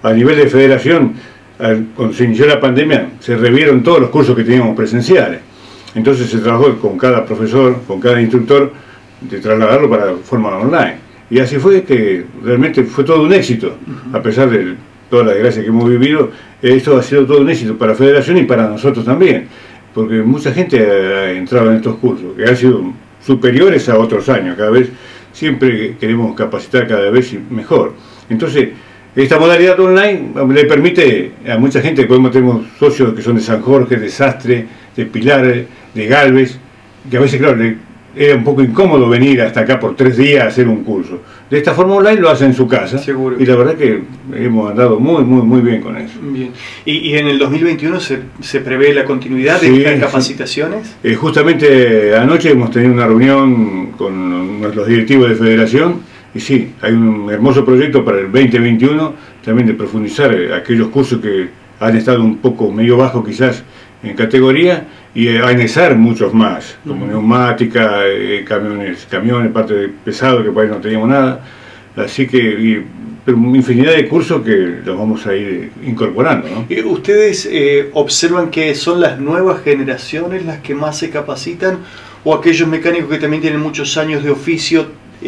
a nivel de federación, cuando se inició la pandemia, se revieron todos los cursos que teníamos presenciales. Entonces se trabajó con cada profesor, con cada instructor, de trasladarlo para forma online. Y así fue que realmente fue todo un éxito, a pesar de toda la desgracia que hemos vivido. Esto ha sido todo un éxito para la federación y para nosotros también, porque mucha gente ha entrado en estos cursos, que han sido superiores a otros años. Cada vez siempre queremos capacitar cada vez mejor. Entonces, esta modalidad online le permite a mucha gente, como tenemos socios que son de San Jorge, de Sastre, de Pilar, de Galvez, que a veces, claro, era un poco incómodo venir hasta acá por 3 días a hacer un curso. De esta forma online lo hace en su casa. Seguro. Y la verdad que hemos andado muy bien con eso. Bien. ¿Y en el 2021 se prevé la continuidad de estas capacitaciones? Justamente anoche hemos tenido una reunión con los directivos de federación y sí, hay un hermoso proyecto para el 2021 también de profundizar aquellos cursos que han estado un poco medio bajos quizás en categoría y anexar muchos más, como neumática, camiones, parte de pesado que por ahí no teníamos nada, así que pero infinidad de cursos que los vamos a ir incorporando, ¿no? ¿Ustedes observan que son las nuevas generaciones las que más se capacitan o aquellos mecánicos que también tienen muchos años de oficio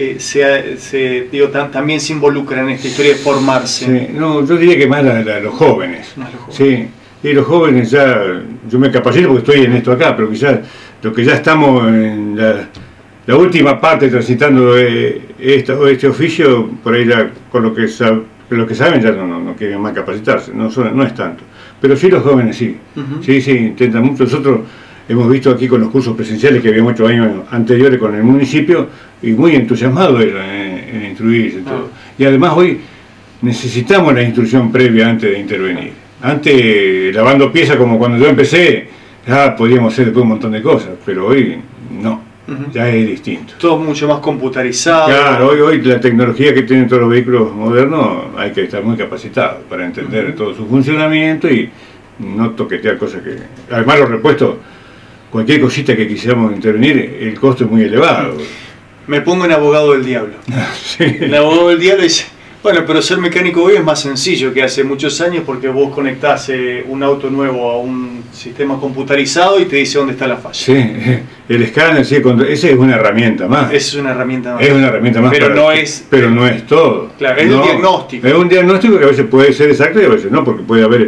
también se involucran en esta historia de formarse? Sí, no, yo diría que más los jóvenes. Más los jóvenes. Sí. Y los jóvenes ya, yo me capacito porque estoy en esto acá, pero quizás los que ya estamos en la última parte transitando este oficio, por ahí ya con lo que saben ya no quieren más capacitarse, no es tanto. Pero sí los jóvenes sí, sí, intentan mucho. Nosotros hemos visto aquí con los cursos presenciales que habíamos hecho años anteriores con el municipio y muy entusiasmados en instruirse todo. Y además hoy necesitamos la instrucción previa antes de intervenir. Antes, lavando piezas como cuando yo empecé, ya podíamos hacer después un montón de cosas, pero hoy no, ya es distinto. Todo mucho más computarizado. Claro, hoy la tecnología que tienen todos los vehículos modernos hay que estar muy capacitado para entender todo su funcionamiento y no toquetear cosas que... Además los repuestos, cualquier cosita que quisiéramos intervenir, el costo es muy elevado. Me pongo en abogado del diablo. Sí. El abogado del diablo dice... Bueno, pero ser mecánico hoy es más sencillo que hace muchos años porque vos conectás un auto nuevo a un sistema computarizado y te dice dónde está la falla. Sí, el escáner, sí, esa es una herramienta más. Es una herramienta más. Es una herramienta más. Pero no es todo. Claro, es un diagnóstico. Es un diagnóstico que a veces puede ser exacto y a veces no, porque puede haber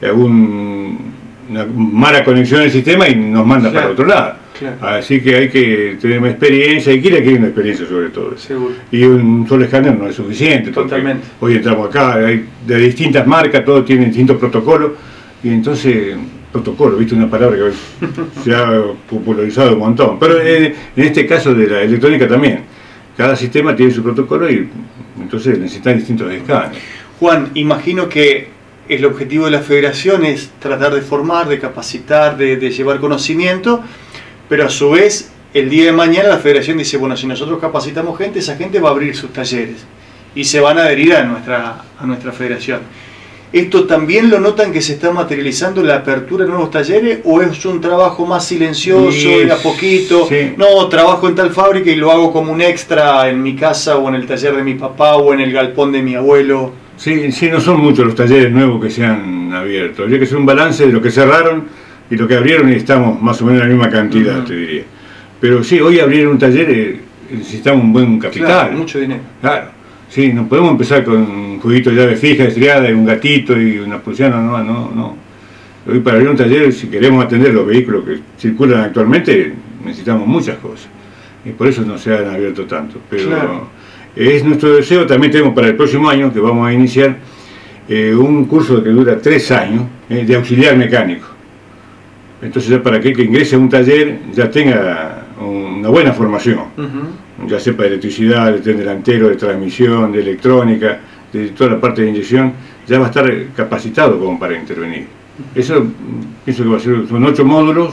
una mala conexión del sistema y nos manda para otro lado. Claro. Así que hay que tener una experiencia, hay que ir adquiriendo experiencia sobre todo. Seguro. Y un solo escáner no es suficiente. Totalmente. Hoy entramos acá, hay de distintas marcas, todos tienen distintos protocolos, y entonces, protocolo, viste, una palabra que se ha popularizado un montón. Pero en este caso de la electrónica también, cada sistema tiene su protocolo y entonces necesitan distintos escáneres. Juan, imagino que el objetivo de la federación es tratar de formar, de capacitar, de llevar conocimiento. Pero a su vez, el día de mañana la federación dice, bueno, si nosotros capacitamos gente, esa gente va a abrir sus talleres y se van a adherir a nuestra federación. ¿Esto también lo notan que se está materializando la apertura de nuevos talleres o es un trabajo más silencioso, de a poquito? Sí. No, trabajo en tal fábrica y lo hago como un extra en mi casa o en el taller de mi papá o en el galpón de mi abuelo. Sí, no son muchos los talleres nuevos que se han abierto. Habría que hacer un balance de lo que cerraron y lo que abrieron y estamos más o menos en la misma cantidad, te diría. Pero sí, hoy abrir un taller necesitamos un buen capital. Claro, mucho dinero. Claro, sí, no podemos empezar con un jueguito de llave fija, estriada, y un gatito y una pulsiana, no. Hoy para abrir un taller, si queremos atender los vehículos que circulan actualmente, necesitamos muchas cosas. Y por eso no se han abierto tanto. Pero claro, es nuestro deseo, también tenemos para el próximo año, que vamos a iniciar, un curso que dura 3 años, de auxiliar mecánico. Entonces ya para aquel que ingrese a un taller ya tenga una buena formación, ya sepa de electricidad, de tren delantero, de transmisión, de electrónica, de toda la parte de inyección, ya va a estar capacitado como para intervenir. Eso pienso que va a ser, son 8 módulos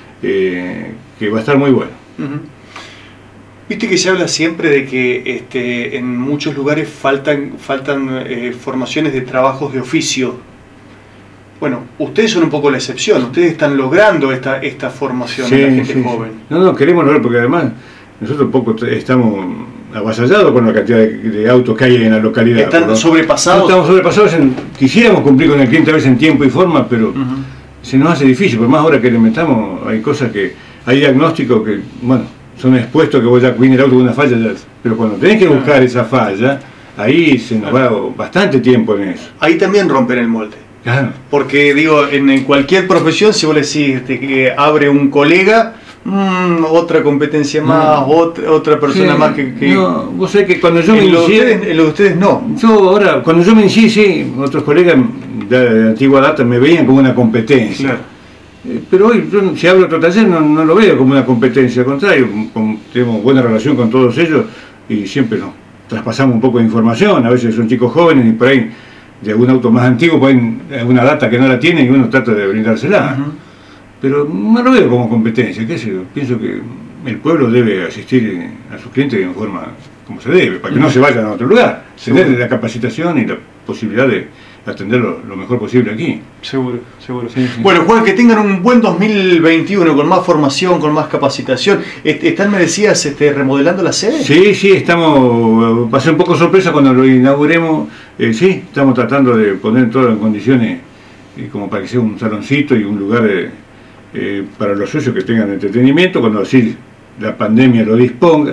que va a estar muy bueno. Viste que se habla siempre de que en muchos lugares faltan formaciones de trabajos de oficio. Bueno, ustedes son un poco la excepción, ustedes están logrando esta formación de la gente joven. No, queremos lograr, porque además nosotros poco estamos avasallados con la cantidad de autos que hay en la localidad. ¿Están sobrepasados? Estamos sobrepasados, quisiéramos cumplir con el cliente a veces en tiempo y forma, pero se nos hace difícil, por más ahora que le metamos, hay cosas que, hay diagnósticos que, bueno, son expuestos que vos ya viene el auto con una falla, pero cuando tenés que buscar esa falla, ahí se nos va bastante tiempo en eso. Ahí también rompen el molde. Claro. Porque digo, en cualquier profesión, si vos le decís que abre un colega, otra competencia más, otra persona más que... No, vos sabés que cuando yo me inicié... En lo de ustedes no. Yo ahora, cuando yo me inicié, sí, otros colegas de antigua data me veían como una competencia. Claro. Pero hoy, yo, si abro otro taller, no lo veo como una competencia, al contrario, tenemos buena relación con todos ellos y siempre nos traspasamos un poco de información. A veces son chicos jóvenes y por ahí de algún auto más antiguo pueden alguna data que no la tienen y uno trata de brindársela. Pero no lo veo como competencia, qué sé yo. Pienso que el pueblo debe asistir a sus clientes de forma como se debe, para que no se vayan a otro lugar. Tener la capacitación y la posibilidad de atenderlo lo mejor posible aquí. Seguro, seguro. Sí. Bueno, Juan, que tengan un buen 2021 con más formación, con más capacitación. ¿Están, me decías, remodelando la sede? Sí, estamos, va a ser un poco sorpresa cuando lo inauguremos. Sí, estamos tratando de poner todo en condiciones como para que sea un saloncito y un lugar para los socios que tengan entretenimiento, cuando así la pandemia lo disponga.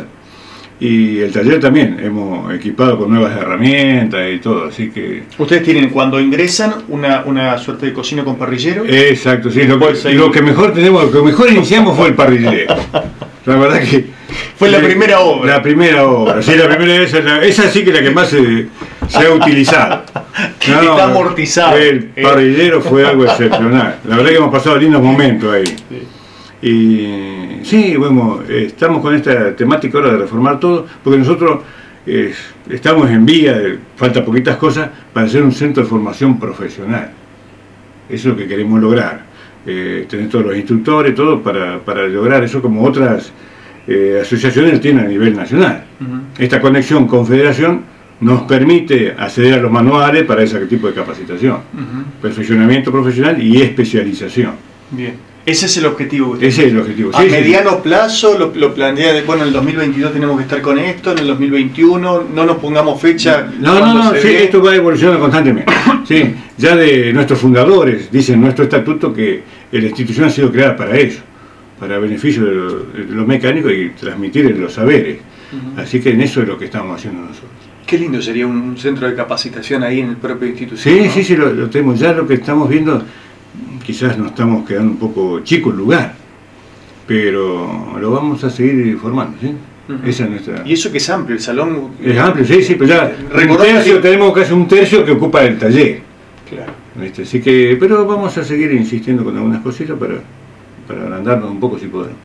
Y el taller también, hemos equipado con nuevas herramientas y todo, así que... ¿Ustedes tienen, cuando ingresan, una suerte de cocina con parrillero? Exacto, sí, lo que mejor tenemos, lo que mejor iniciamos fue el parrillero. La verdad que... Fue la primera obra. La primera obra, sí, la primera esa sí que es la que más se ha utilizado. Está amortizado. El parrillero fue algo excepcional. La verdad que hemos pasado lindos momentos ahí. Sí. Y sí, bueno, estamos con esta temática ahora de reformar todo, porque nosotros estamos en vía, falta poquitas cosas, para hacer un centro de formación profesional. Eso es lo que queremos lograr. Tener todos los instructores, todo para lograr eso como otras asociaciones tienen a nivel nacional. Esta conexión con federación nos permite acceder a los manuales para ese tipo de capacitación, perfeccionamiento profesional y especialización. Bien. Ese es el objetivo. Ese es el objetivo. A mediano plazo lo plantea, bueno, en el 2022 tenemos que estar con esto, en el 2021 no nos pongamos fecha. No, sí, esto va evolucionando constantemente. Sí, ya de nuestros fundadores, dicen nuestro estatuto que la institución ha sido creada para eso, para beneficio de los mecánicos y transmitir los saberes. Así que en eso es lo que estamos haciendo nosotros. Qué lindo sería un centro de capacitación ahí en el propio institución. Sí, ¿no? Sí, lo tenemos. Ya lo que estamos viendo, quizás nos estamos quedando un poco chico el lugar, pero lo vamos a seguir formando, ¿sí? Esa es nuestra... Y eso que es amplio, el salón... Es amplio, sí, pero ya tenemos casi un tercio que ocupa el taller. Claro. ¿Viste? Así que, pero vamos a seguir insistiendo con algunas cositas para agrandarnos un poco si podemos.